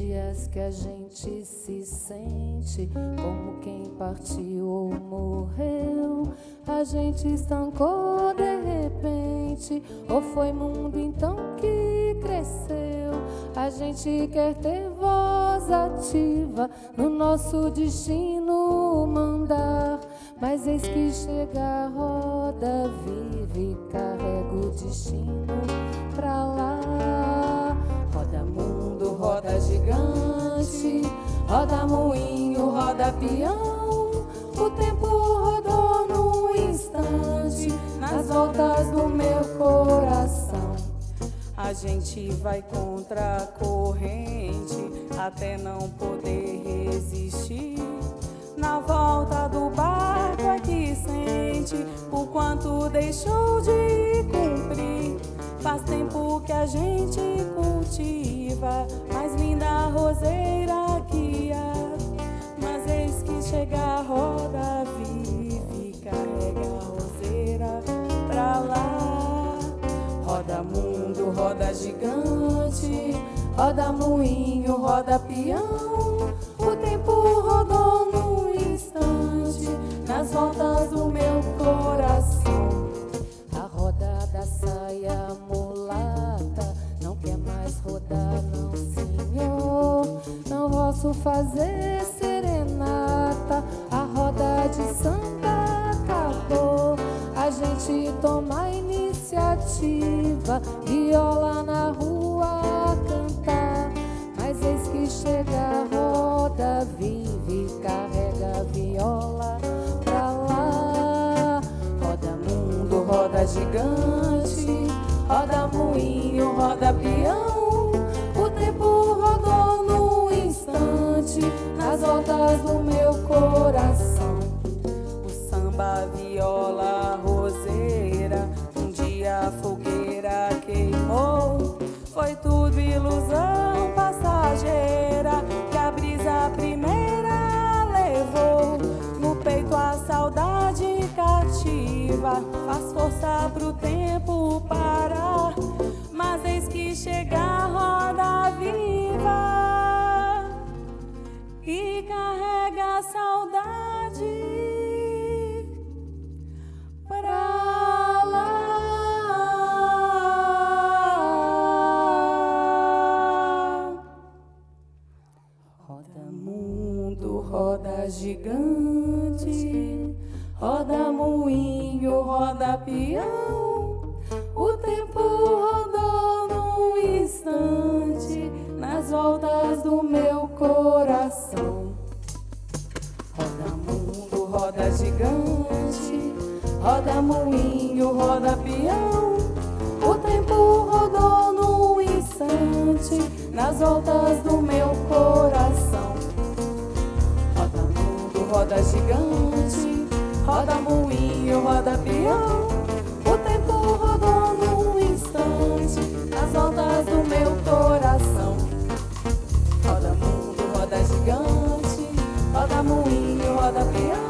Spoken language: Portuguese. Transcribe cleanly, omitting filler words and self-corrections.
dias que a gente se sente como quem partiu ou morreu. A gente estancou de repente, ou foi mundo então que cresceu? A gente quer ter voz ativa no nosso destino mandar, mas eis que chega a roda viva e carrega o destino pra lá. Roda mundo, roda gigante, roda moinho, roda peão. O tempo rodou num instante nas voltas do meu coração. A gente vai contra a corrente até não poder resistir. Na volta do barco é que sente o quanto deixou de cumprir. Faz tempo que a gente cultiva mais linda roseira que há, mas eis que chega a roda viva e carrega a roseira pra lá. Roda mundo, roda gigante, roda moinho, roda peão. O tempo rodou num instante nas voltas do meu coração. A roda da saia mulata não quer mais rodar, não, senhor. Não posso fazer serenata, a roda de samba acabou. A gente toma a iniciativa, viola na rua cantar, mas eis que chega a roda viva e carrega a viola pra lá. Roda mundo, roda gigante, roda moinho, roda peão. O tempo rodou num instante nas voltas do meu coração. O samba, viola, roseira, um dia a fogueira queimou. Foi tudo ilusão passageira que a brisa primeira levou. No peito a saudade cativa, faz força pro tempo parar, mas eis que chega a roda viva e carrega a saudade pra lá. Roda mundo, roda gigante, roda moinho, roda peão. O tempo rodou num instante nas voltas do meu coração. Roda mundo, roda gigante, roda moinho, roda peão. O tempo rodou num instante nas voltas do meu coração. Roda mundo, roda gigante, roda moinho, roda peão. O tempo rodou num instante nas voltas do meu coração. Roda mundo, roda gigante, roda moinho, roda peão.